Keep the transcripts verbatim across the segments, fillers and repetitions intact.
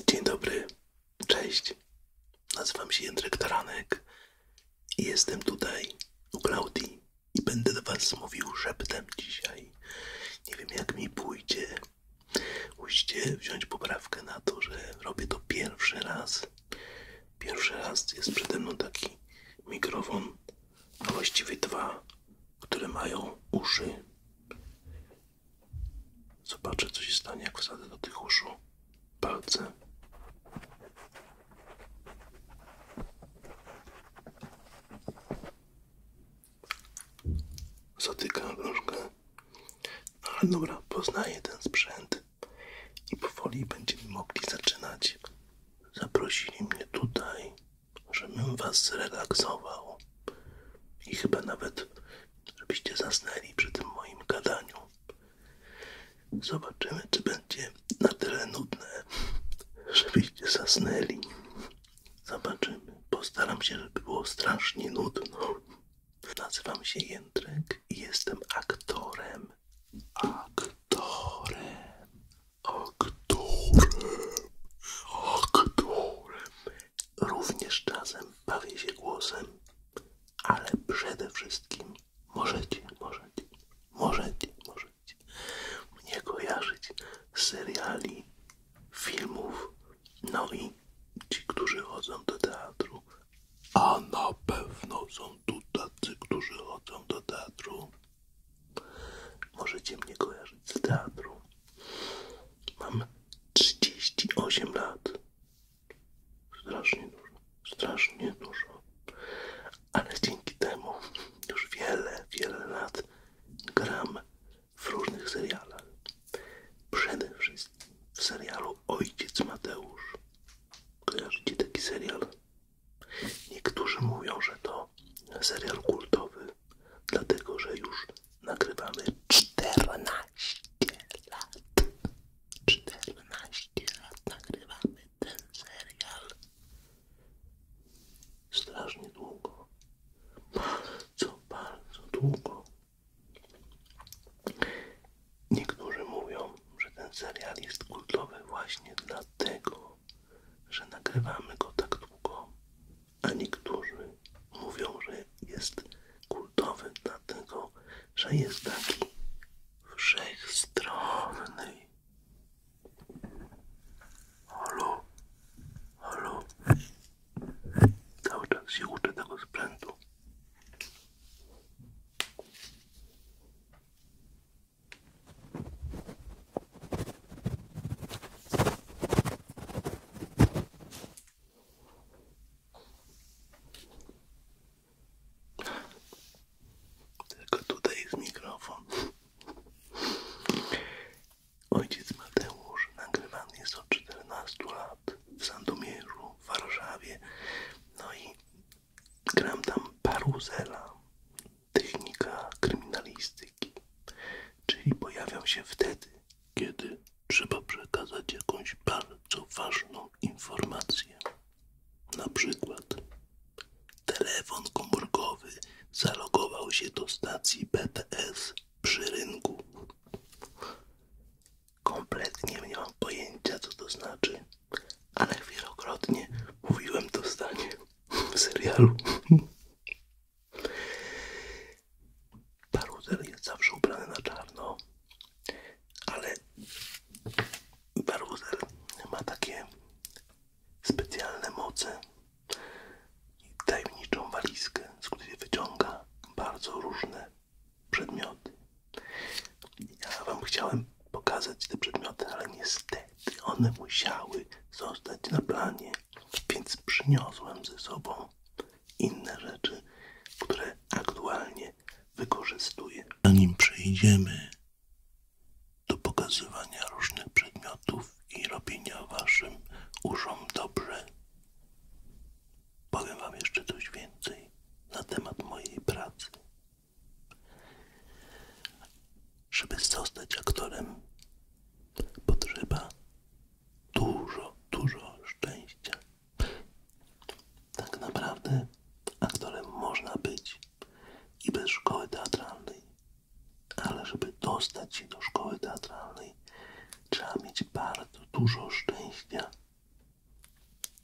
Dzień dobry, cześć. Nazywam się Jędrek Taranek i jestem tutaj u Klaudii i będę do was mówił szeptem dzisiaj. Nie wiem, jak mi pójdzie. Musicie wziąć poprawkę na to, że robię to pierwszy raz. Pierwszy raz jest przede mną taki mikrofon, a właściwie dwa, które mają uszy. Zobaczę, co się stanie, jak wsadzę do tych uszu palce. Zatykam troszkę. Ale dobra, poznaję ten sprzęt i powoli będziemy mogli zaczynać. Zaprosili mnie tutaj, żebym was zrelaksował i chyba nawet, żebyście zasnęli przy tym moim gadaniu. Zobaczymy, czy będzie na tyle nudne, żebyście zasnęli. Zobaczymy. Postaram się, żeby było strasznie nudno. Nazywam się Jędrek i jestem aktorem. Aktorem. Aktorem. Aktorem. Również czasem bawię się głosem, ale przede wszystkim możecie, możecie, możecie, możecie mnie kojarzyć z seriali, filmów, no i ci, którzy chodzą do teatru, a na pewno są tu tacy, którzy chodzą do teatru. Możecie mnie kojarzyć z teatru. Mam trzydzieści osiem lat. Strasznie dużo, strasznie dużo. Ale dzięki temu już wiele, wiele lat gram w różnych serialach. Przede wszystkim w serialu Ojciec Mateusz. Kojarzycie taki serial? Niektórzy mówią, że to serial kultowy, dlatego że już nagrywamy czternaście lat. czternaście lat nagrywamy ten serial. Strasznie długo. Co bardzo długo. Niektórzy mówią, że ten serial jest kultowy właśnie dlatego, że nagrywamy go tak długo, a niektórzy mówią, że jest kultowy dlatego, że jest taki wszechstronny. Halo? Halo? Cały czas się uczę tego sprzętu. Tylko tutaj jest mikrofon. Ojciec Mateusz nagrywany jest od czternastu lat w Sandomierzu, w Warszawie. No i gram tam Paruzela, technika kryminalistyki. Czyli pojawiam się wtedy, kiedy trzeba przekazać jakąś bardzo ważną informację. Na przykład telefon komórkowy zalogował się do stacji B T S przy rynku. Kompletnie nie mam pojęcia, co to znaczy, ale wielokrotnie mówiłem to zdanie w serialu. Paruzel jest zawsze ubrany na czarno, ale Paruzel ma takie specjalne moce i tajemniczą walizkę, z której wyciąga bardzo różne przedmioty. Ja wam chciałem pokazać te przedmioty, ale niestety one musiały zostać na planie, więc przyniosłem ze sobą inne rzeczy, które aktualnie wykorzystuję. Zanim przejdziemy do pokazywania różnych przedmiotów i robienia waszym uszom dobrze, powiem wam jeszcze coś więcej na temat mojej pracy. Żeby zostać aktorem, potrzeba dużo, dużo szczęścia. Tak naprawdę aktorem można być i bez szkoły teatralnej, ale żeby dostać się do szkoły teatralnej, trzeba mieć bardzo dużo szczęścia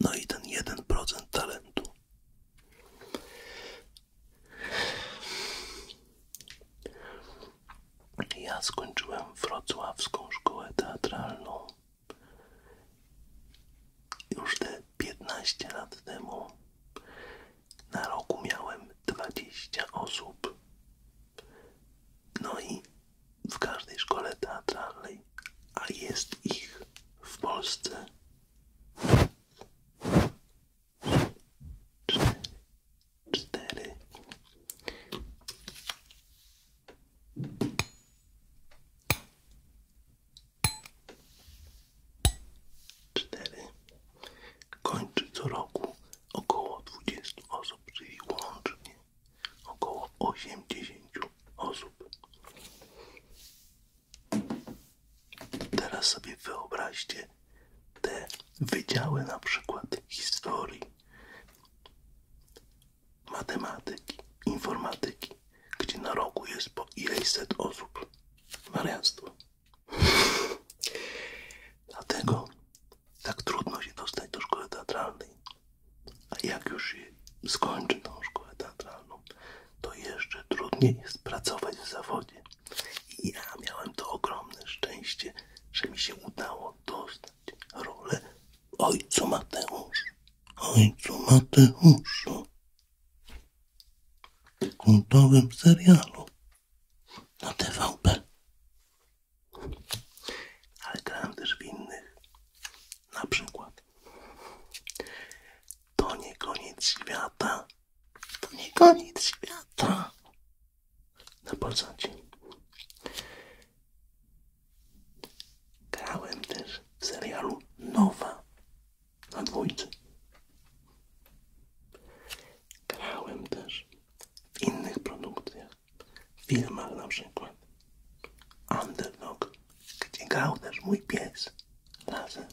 No i ten jeden procent talentu. Ja skończyłem wrocławską szkołę teatralną już te piętnaście lat temu. Na roku miałem dwadzieścia osób. No i w każdej szkole teatralnej, a jest ich w Polsce cztery. cztery. cztery. Kończy co roku około dwudziestu osób, czyli łącznie około osiemdziesięciu osób. Teraz sobie wyobraźcie te wydziały, na przykład historii, matematyki, informatyki, gdzie na roku jest po ileś set osób. Wariactwo. Dlatego tak trudno się dostać do szkoły teatralnej. A jak już się skończy tą szkołę teatralną, to jeszcze trudniej jest pracować w zawodzie. I ja miałem to ogromne szczęście, że mi się udało dostać rolę ojcu Mateusza. Ojcu Mateuszu. W kultowym serialu na T V P. Ale grałem też w innych. Na przykład To nie koniec świata. To nie koniec świata. Na Polsacie. Grałem też w serialu Nowa na Dwójce. Grałem też w innych produkcjach, w filmach, na przykład Underdog, gdzie grał też mój pies Laser.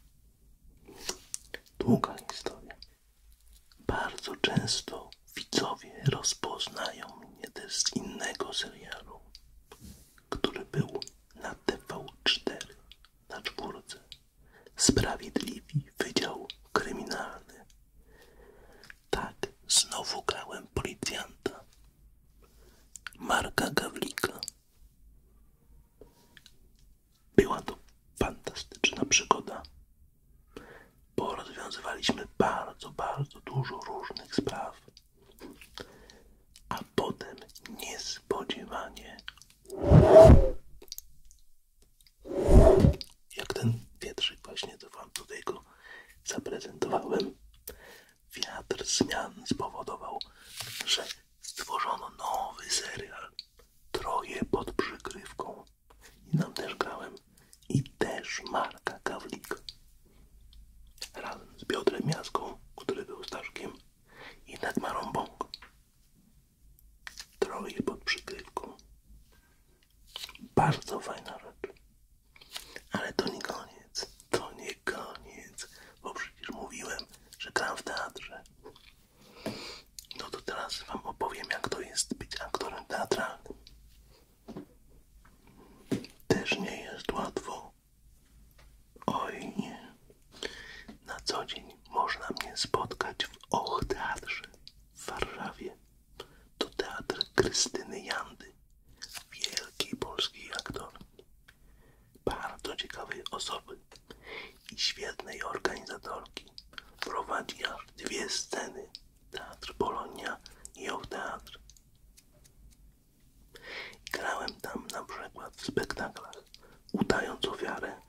Długa historia. Bardzo często widzowie rozpoznają mnie też z innego serialu, który był na T V cztery, na czwórce. Sprawiedliwi Wydział Kryminalny. Tak, znowu grałem policjanta Marka Gawlika. Była to fantastyczna przygoda, bo rozwiązywaliśmy bardzo, bardzo dużo różnych spraw. A potem niespodziewanie, jak ten wietrzyk właśnie, to wam tutaj go zaprezentowałem, wiatr zmian spowodował, że stworzono nowy serial Troje pod przykrywką. I tam też grałem. I też Marka Gawlika. Razem z Piotrem Miaską, który był Staszkiem, i Dagmarą Bąk. Troje pod przykrywką. Bardzo fajna rzecz. Ale to nie koniec. To nie koniec. Bo przecież mówiłem, że gram w teatrze. No to teraz wam opowiem, jak to jest być aktorem teatralnym. Też nie jest łatwo. Oj nie. Na co dzień można mnie spotkać w Och Teatrze w Warszawie. To teatr Krystyny Jandy, wielkiej polskiej aktorki. Bardzo ciekawej osoby i świetnej organizatorki. Prowadzi aż dwie sceny. Teatr Polonia i Och Teatr. Grałem tam na przykład w spektaklach Udając ofiarę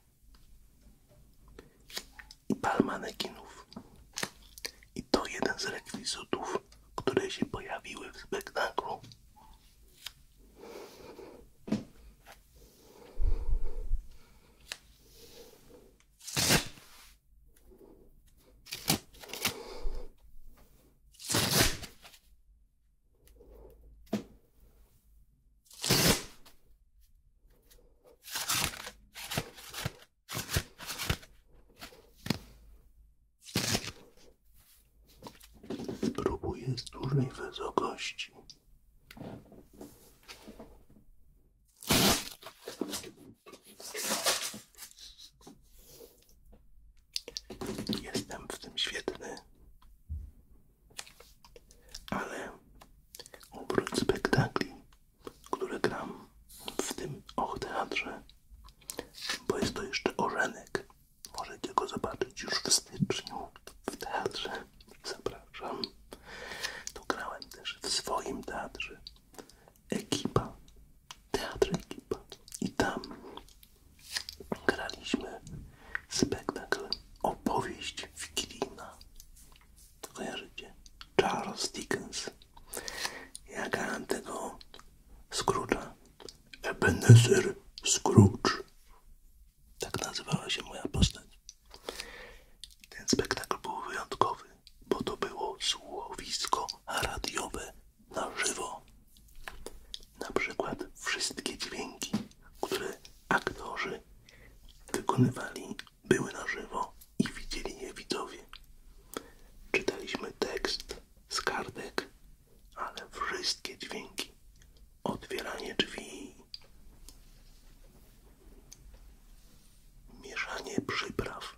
i Bal manekinów. I to jeden z rekwizytów, które się pojawiły w spektaklu. Z dużej wysokości. Jestem w tym świetnie. Ebenezer Scrooge. Tak nazywała się moja postać. Ten spektakl był wyjątkowy, bo to było słuchowisko radiowe na żywo. Na przykład wszystkie dźwięki, które aktorzy wykonywali, były na żywo i widzieli je widzowie. Czytaliśmy tekst z kartek, ale wszystkie dźwięki, otwieranie drzwi, mieszanie przypraw,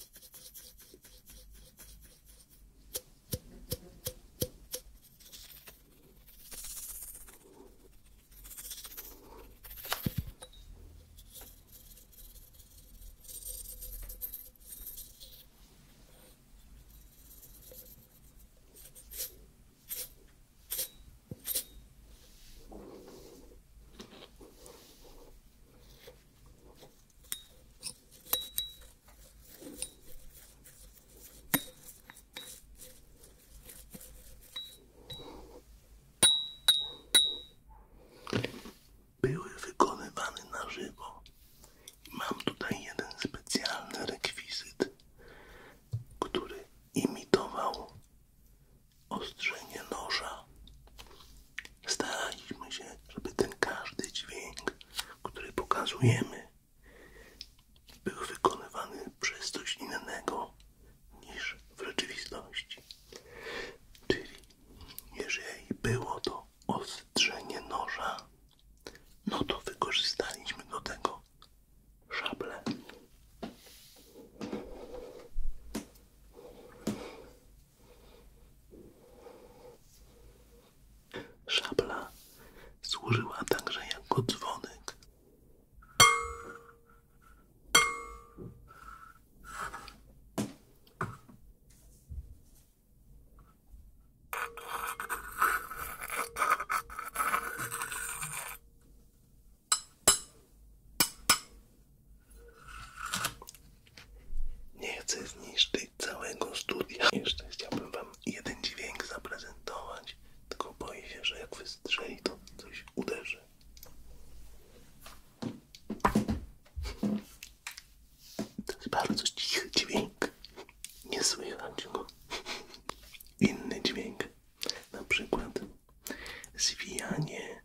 były wykonywane na żywo. Mam tutaj jeden specjalny rekwizyt, który imitował ostrzenie noża. Staraliśmy się, żeby ten każdy dźwięk, który pokazujemy, był wykonywany przez coś innego niż w rzeczywistości. Czyli jeżeli było to ostrzenie noża, no to wykorzystaliśmy do tego szablę. Szabla służyła także jako dzwonek. Nie chcę zniszczyć całego studia. Jeszcze chciałbym wam jeden dźwięk zaprezentować, tylko boję się, że jak wystrzeli, to coś uderzy. To jest bardzo cichy dźwięk. Nie słychać go. Inny dźwięk. Na przykład zwijanie.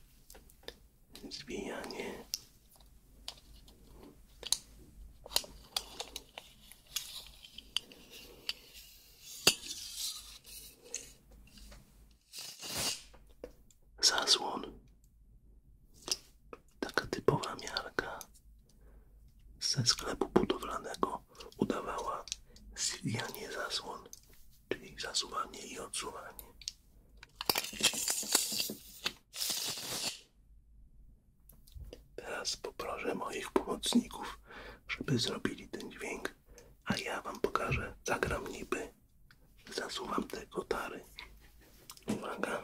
Zwijanie. Zasłon. Taka typowa miarka ze sklepu budowlanego udawała zwijanie zasłon, czyli zasuwanie i odsuwanie. Teraz poproszę moich pomocników, żeby zrobili ten dźwięk, a ja wam pokażę, zagram niby. Zasuwam te kotary. Uwaga.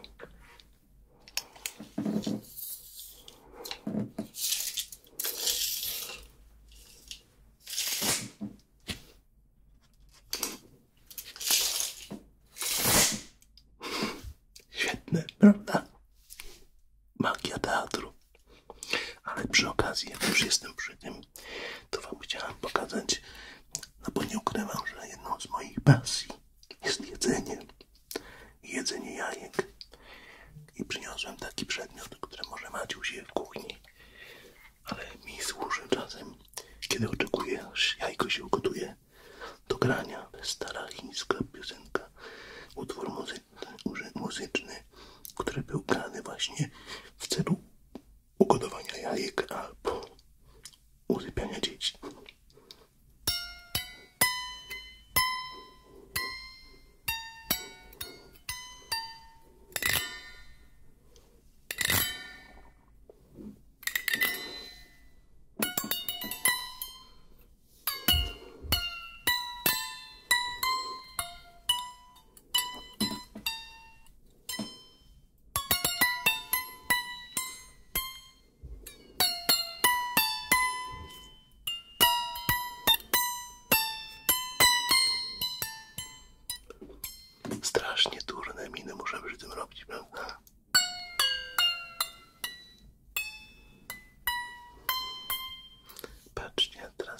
Świetne, prawda? Magia teatru. Ale przy okazji, jak już jestem przy tym, to wam chciałem pokazać, no bo nie ukrywam, że jedną z moich pasji jest jedzenie. Jedzenie jajek. I przyniosłem taki przedmiot, który może macie u siebie w kuchni, ale mi służy czasem, kiedy oczekuję, aż jajko się ugotuje do grania. To jest stara chińska piosenka, utwór muzyczny, muzyczny, który był grany właśnie w celu ugotowania jajek albo usypiania dzieci.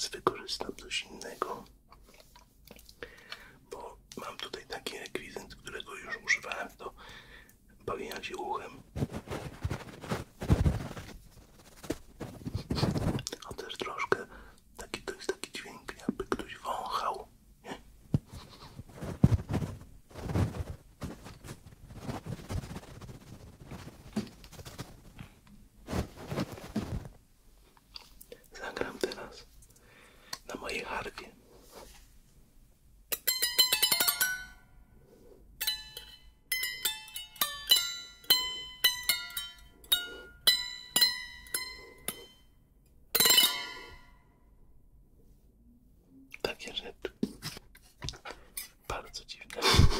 teraz wykorzystam coś innego, bo mam tutaj taki rekwizyt, którego już używałem do bawienia się uchem. On też troszkę taki, to jest taki dźwięk, jakby ktoś wąchał, nie? Zagram teraz na mojej harfie. Takie rzeczy. Bardzo dziwne.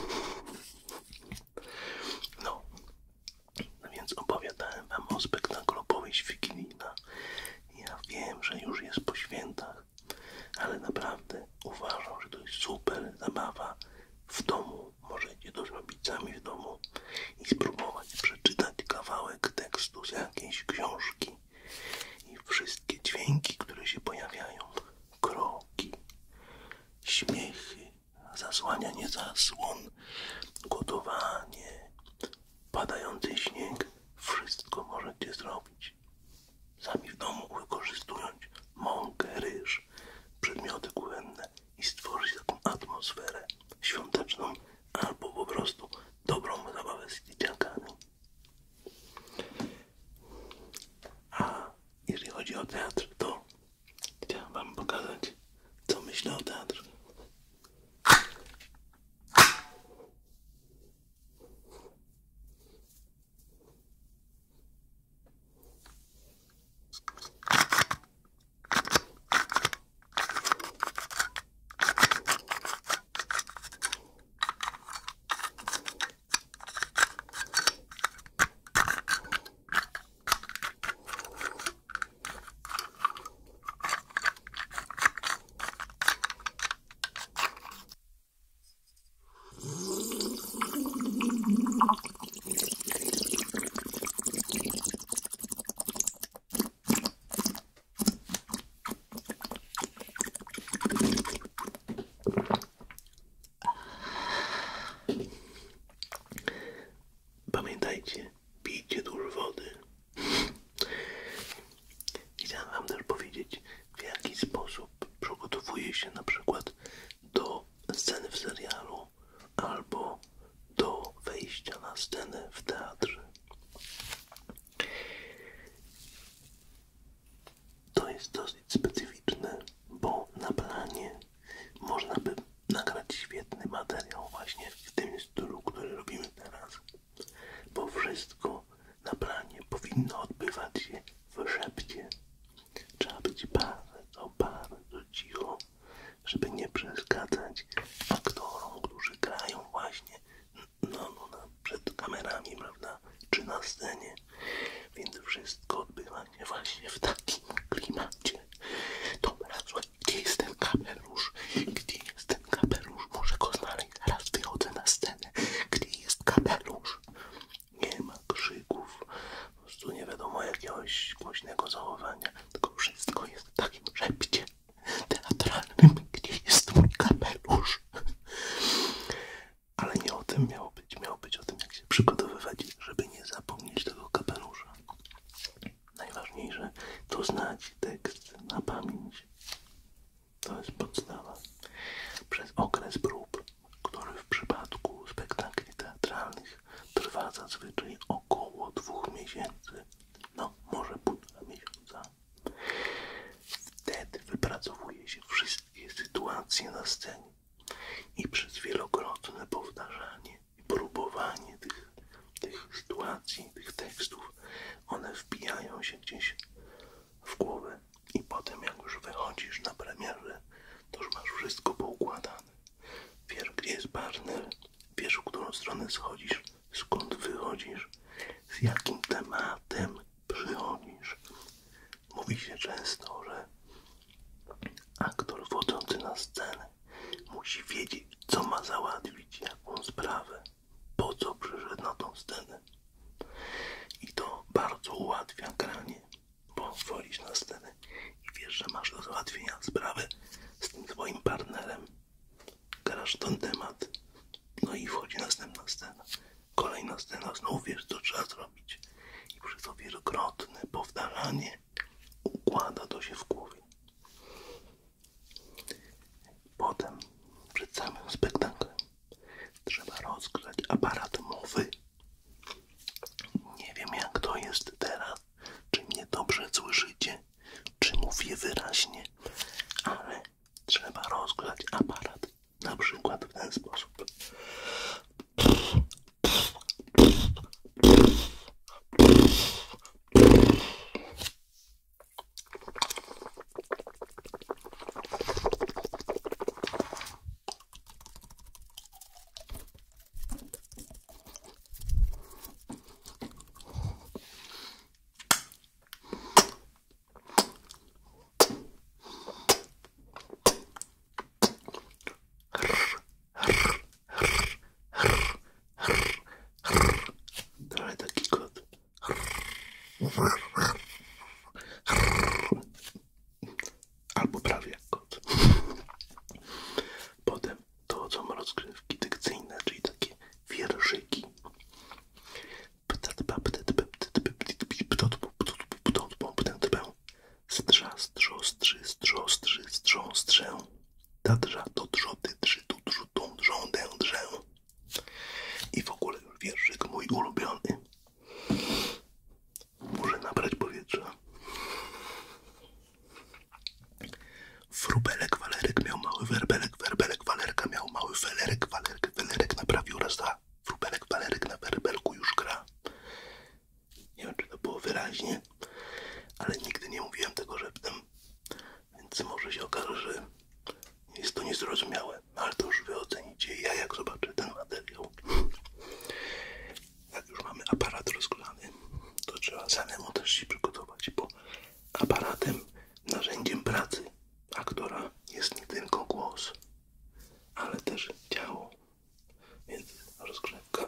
No, no więc opowiadałem wam o spektaklu Powieść Wigilina. Ja wiem, że już jest po świętach, ale naprawdę uważam, że to jest super zabawa w domu. Możecie to zrobić sami w domu i spróbować przeczytać kawałek tekstu z jakiejś książki i wszystkie dźwięki, które się pojawiają, kroki, śmiechy, zasłanianie zasłon, gotowanie, padający śnieg, wszystko możecie zrobić sami w domu, wykorzystując mąkę, ryż, przedmioty kuchenne i stworzyć taką atmosferę świąteczną albo po prostu dobrą zabawę z dzieciakami. A jeżeli chodzi o teatr, to chciałem wam pokazać, co myślę o teatrze. Pamiętajcie, pijcie dużo wody. Chciałem wam też powiedzieć, w jaki sposób przygotowuje się na przykład do sceny w serialu albo do wejścia na scenę w teatrze. To jest dosyć specyficzne, bo na planie można by nagrać świetny materiał właśnie w tym stylu, który robimy teraz. Bo wszystko na planie powinno odbywać się w szepcie. Trzeba być bardzo, bardzo cicho, żeby nie przeszkadzać aktorom, którzy grają właśnie no, no, no, przed kamerami, prawda, czy na scenie. Więc wszystko odbywa się właśnie w takim klimacie. Dobra, słuchaj, gdzie jest ten kapelusz? Gdzie jest ten kapelusz? Muszę go znaleźć, zaraz wychodzę na scenę. Gdzie jest kapelusz? Nie ma krzyków, po prostu nie wiadomo jakiegoś głośnego zachowania, tylko wszystko jest w takim szepcie teatralnym. Gdzie jest mój kapelusz? Ale nie o tym miało być, miało być o tym, jak się przygotowywać, żeby nie zapomnieć tego kapelusza. Najważniejsze to znać tekst na pamięć. To jest podstawa. Przez okres prób, który w przypadku spektakli teatralnych trwa zazwyczaj około dwóch miesięcy, no może półtora miesiąca. Wtedy wypracowuje się wszystkie sytuacje na scenie i przez wielokrotne powtarzanie i próbowanie tych, tych sytuacji, tych tekstów, one wbijają się gdzieś w głowę i potem jak już wychodzisz na premierę, to już masz wszystko poukładane. Wiesz, gdzie jest partner, wiesz, w którą stronę schodzisz, skąd wychodzisz, z jakim tematem przychodzisz. Mówi się często, że aktor wchodzący na scenę musi wiedzieć, co ma załatwić, jaką sprawę, po co przyszedł na tą scenę. I to bardzo ułatwia granie, bo wchodzisz na scenę i wiesz, że masz do załatwienia sprawę masz ten temat. No i wchodzi następna scena. Kolejna scena, znów wiesz, co trzeba zrobić. I przez to wielokrotne powtarzanie układa to się w głowie. Potem, przed samym spektaklem, trzeba rozgrzać aparat mowy. Nie wiem, jak to jest teraz, czy mnie dobrze słyszycie, czy mówię wyraźnie, ale trzeba rozgrzać aparat, na przykład w ten sposób. Trochę taki kot. Albo prawie jak kot. Potem dochodzą rozgrywki dykcyjne, czyli takie wierszyki. Strza, strzostrzy, strzostrzy, strząstrzę. Tadrza, to drzoty, trzy, tu, drzu, tą, drżą, dę, drżę. I w ogóle już wierszyk mój ulubiony. Muszę nabrać powietrza. Wróbelek, walerek miał mały werbelek, werbelek, walerka miał mały felerek, walerek, felerek naprawił raz, dwa. Wróbelek, walerek na werbelku już gra. Nie wiem, czy to było wyraźnie, ale nigdy nie mówiłem tego szeptem, więc może się okaże, że jest to niezrozumiałe, ale to już wy ocenicie. Ja jak zobaczę ten materiał. Jak już mamy aparat rozgrzany, to trzeba samemu też się przygotować, bo aparatem, narzędziem pracy aktora jest nie tylko głos, ale też ciało. Więc rozgrzewka.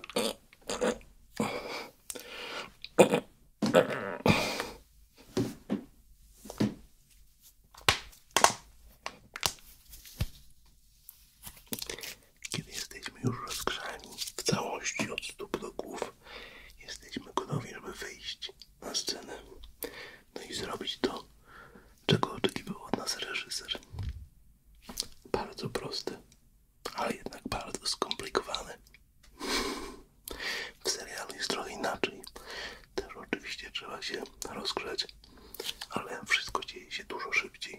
Kiedy jesteśmy już rozgrzani w całości od stóp do głów, jesteśmy gotowi, żeby wyjść na scenę. No i zrobić to, czego oczekiwał od nas reżyser. Bardzo proste, ale jednak bardzo skomplikowane. W serialu jest trochę inaczej. Też oczywiście trzeba się rozgrzać, ale wszystko dzieje się dużo szybciej.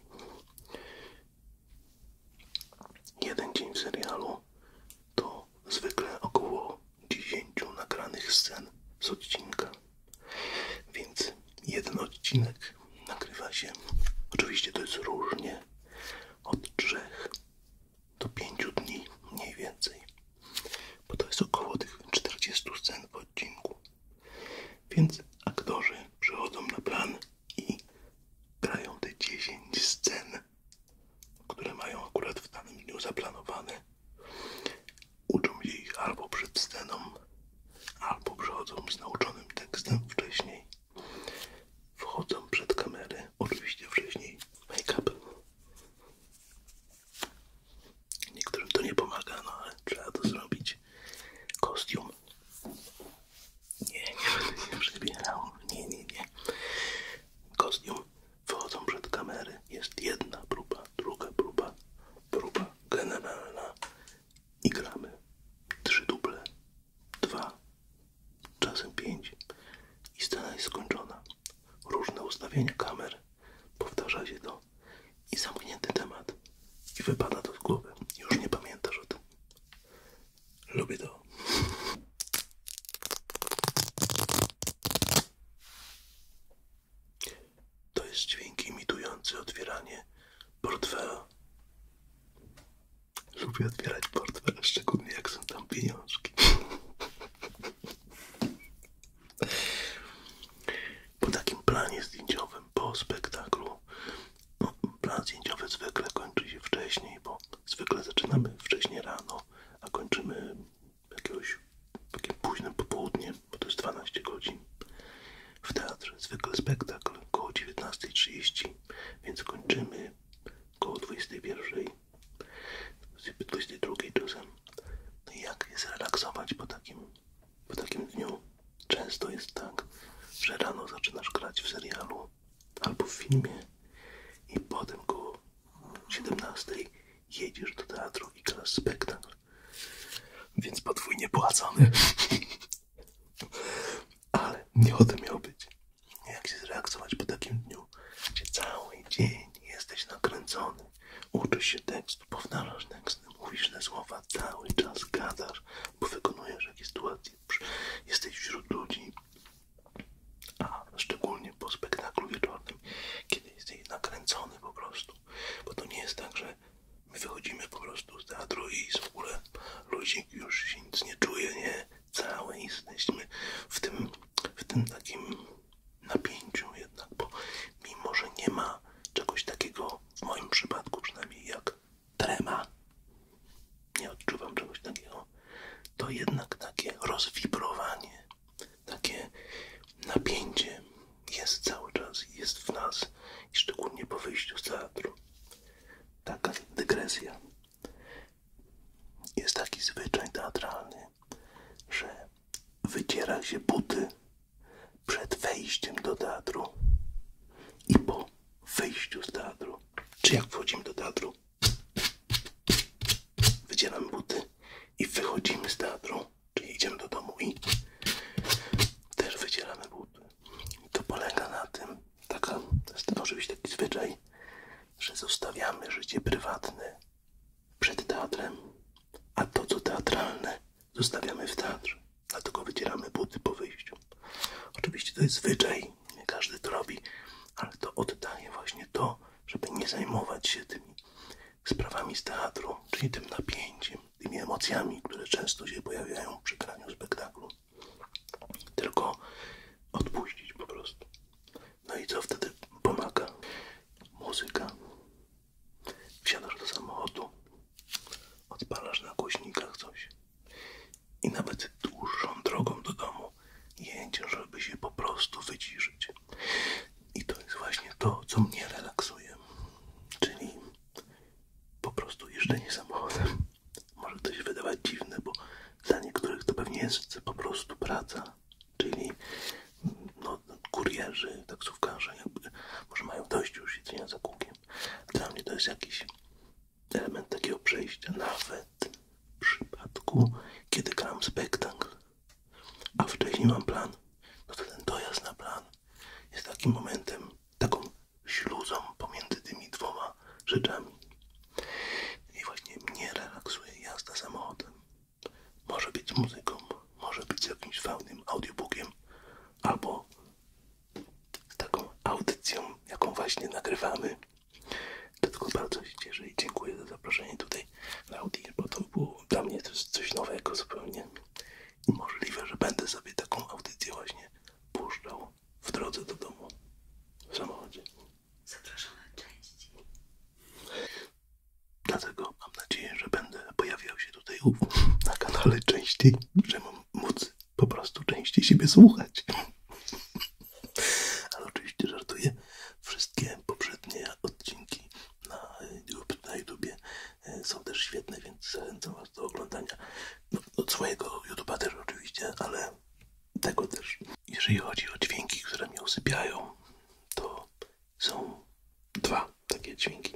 Jeden dzień w serialu to zwykle około dziesięciu nagranych scen z odcinka. Więc jeden odcinek nagrywa się, oczywiście to jest różnie, od trzech do pięciu dni mniej więcej, bo to jest około tych czterdziestu scen w odcinku. Więc aktorzy przychodzą na plan i grają te dziesięć scen, które mają akurat w danym dniu zaplanowane. Uczą się ich albo przed sceną, albo przychodzą z nauczonym tekstem wcześniej. Wchodzą przed kamerę, oczywiście wcześniej make-up. Niektórym to nie pomaga, no ale trzeba to zrobić. Kostium. Nie, nie będę się przebierał. Nie, nie, nie. Kostium. Wchodzą przed kamerę. Jest jedna próba, druga próba, próba generalna. I gramy. Trzy duble. Dwa. Czasem pięć. I scena jest skończona. Różne ustawienia kamer. Powtarza się to. I zamknięty temat. I wypada to z głowy. Już nie pamiętasz o tym. Lubię to. To jest dźwięk imitujący otwieranie portfela. Lubię otwierać portfel, szczególnie jak są tam pieniążki. Po takim planie zdjęciowym, po spektaklu, no, plan zdjęciowy zwykle kończy się wcześniej, bo zwykle zaczynamy wcześniej rano, a kończymy jakiegoś takie późnym popołudniem, bo to jest dwanaście godzin. W teatrze zwykle spektakl koło dziewiętnasta trzydzieści, więc kończymy koło dwudziestej pierwszej, dwudziestej drugiej czasem. nasz spektakl, więc podwójnie płacony. Ale nie o tym miał być. Jak się zreakcjonować po takim dniu, gdzie cały dzień jesteś nakręcony, uczysz się tekstu, powtarzasz teksty, mówisz te słowa, cały czas gadasz, bo wykonujesz jakieś sytuacje, jesteś wśród ludzi, a szczególnie po spektaklu wieczornym, kiedy jesteś nakręcony po prostu, bo to nie jest tak, że my wychodzimy po prostu z teatru i w ogóle ludzi już się nic nie czuje, nie, całe jesteśmy w tym, w tym takim napięciu jednak, bo mimo, że nie ma czegoś takiego, w moim przypadku przynajmniej, jak trema, nie odczuwam czegoś takiego, to jednak takie rozwibrowanie, takie napięcie jest cały czas, jest w nas i szczególnie po wyjściu z teatru. Taka dygresja. Jest taki zwyczaj teatralny, że wyciera się buty przed wejściem do teatru i po wyjściu z teatru. Czy jak wchodzimy do teatru, wycieramy buty i wychodzimy z teatru, czyli idziemy do domu i też wycieramy buty. I to polega na tym, taka, to jest oczywiście taki zwyczaj, że zostawiamy życie prywatne przed teatrem, a to, co teatralne, zostawiamy w teatrze. Dlatego wycieramy buty po wyjściu. Oczywiście to jest zwyczaj, nie każdy to robi, ale to oddaje właśnie to, żeby nie zajmować się tymi sprawami z teatru, czyli tym napięciem, tymi emocjami, które często się pojawiają przy graniu spektaklu. Tylko odpuścić po prostu. No i co wtedy pomaga? Muzyka. Wsiadasz do samochodu, odpalasz na głośnikach coś i nawet dłuższą drogą do domu jedziesz, żeby się po prostu wyciszyć. I to jest właśnie to, co mnie relaksuje. Czyli po prostu jeżdżenie samochodem. Może to się wydawać dziwne, bo dla niektórych to pewnie jest po prostu praca. Czyli no, kurierzy, taksówkarze jakby może mają dość już siedzenia za kółkiem. Dla mnie to jest jakiś element takiego przejścia, nawet w przypadku, kiedy gram spektakl, a wcześniej mam plan, no to ten dojazd na plan jest takim momentem, taką śluzą pomiędzy tymi dwoma rzeczami. I właśnie mnie relaksuje jazda samochodem. Może być z muzyką, może być z jakimś fajnym audiobookiem, albo z taką audycją, jaką właśnie nagrywamy. Dlatego bardzo się cieszę i dziękuję za zaproszenie tutaj na audię, bo to było dla mnie też coś nowego zupełnie. I możliwe, że będę sobie taką audycję właśnie puszczał w drodze do domu, w samochodzie. Zapraszamy częściej. Dlatego mam nadzieję, że będę pojawiał się tutaj na kanale częściej, że mam móc po prostu częściej siebie słuchać. Ale oczywiście żartuję. Wszystkie poprzednie odcinki na, na YouTubie są też świetne, więc zachęcam was do oglądania. No, od swojego YouTuba też oczywiście, ale tego też. Jeżeli chodzi o dźwięki, które mnie usypiają, to są dwa takie dźwięki.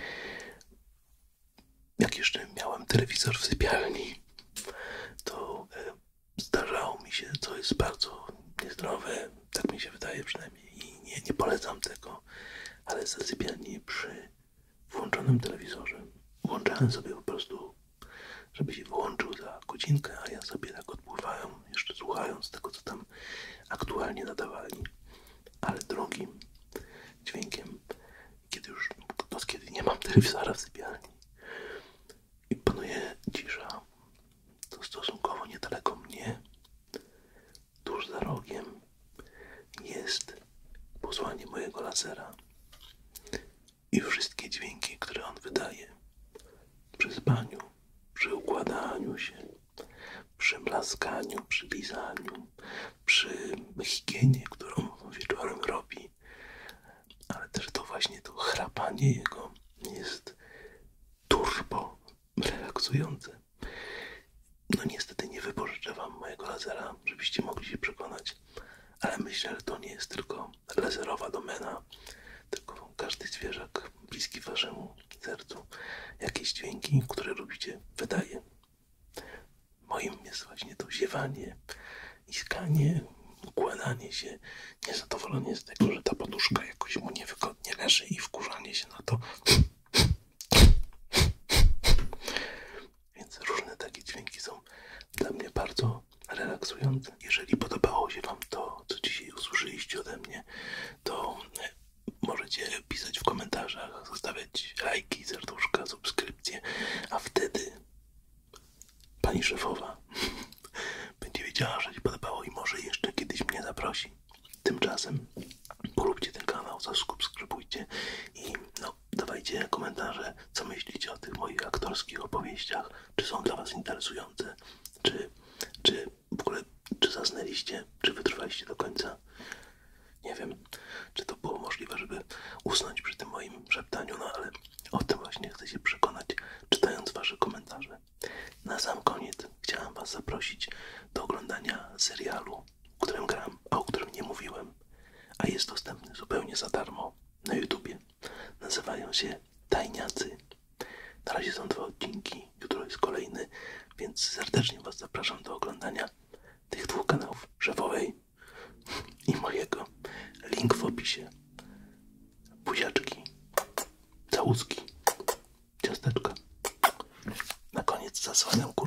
Jak jeszcze miałem telewizor w sypialni, to e, zdarzało mi się, co jest bardzo niezdrowe, tak mi się wydaje przynajmniej i nie, nie polecam tego, ale za sypialni przy włączonym telewizorze włączałem sobie po prostu, żeby się wyłączył za godzinkę, a ja sobie tak odpływałem, jeszcze słuchając tego, co tam aktualnie nadawali. Ale drugim dźwiękiem, kiedy już, to kiedy nie mam telewizora w sypialni i panuje cisza, to stosunkowo niedaleko mnie, tuż za rogiem, jest posłanie mojego lasera i wszystkie dźwięki, które on wydaje przy spaniu, przy układaniu się, przy mlaskaniu, przy pisaniu, przy higienie, którą wieczorem robi, ale też to właśnie to chrapanie jego jest turbo relaksujące. No niestety nie wypożyczę wam mojego lasera, żebyście mogli się przekonać, ale myślę, że to nie jest tylko laserowa domena, tylko każdy zwierzak bliski waszemu sercu jakieś dźwięki, które lubicie, wydaje. Moim jest właśnie to ziewanie, iskanie, układanie się, niezadowolenie z tego, że ta poduszka jakoś mu niewygodnie leży i wkurzanie się na to. Więc różne takie dźwięki są dla mnie bardzo relaksujące. Jeżeli podobało się Wam to, co dzisiaj usłyszeliście ode mnie, to możecie pisać w komentarzach, zostawiać lajki, serduszka, subskrypcje, a wtedy pani szefowa będzie wiedziała, że się podobało i może jeszcze kiedyś mnie zaprosi. Tymczasem polubcie ten kanał, zasubskrybujcie i no, dawajcie komentarze, co myślicie o tych moich aktorskich opowieściach, czy są dla Was interesujące, czy, czy w ogóle, czy zasnęliście, czy wytrwaliście do końca. Nie wiem, czy to było możliwe, żeby usnąć przy tym moim szeptaniu, no ale o tym właśnie chcę się przekonać, czytając Wasze komentarze. Na sam koniec chciałem Was zaprosić do oglądania serialu, w którym gram, a o którym nie mówiłem, a jest dostępny zupełnie za darmo na YouTubie. Nazywają się Tajniacy. Na razie są dwa odcinki, jutro jest kolejny, więc serdecznie Was zapraszam do oglądania tych dwóch kanałów, szefowej i mojego. Link w opisie. Buziaczki, całuski, ciasteczka. Na koniec zasłaniam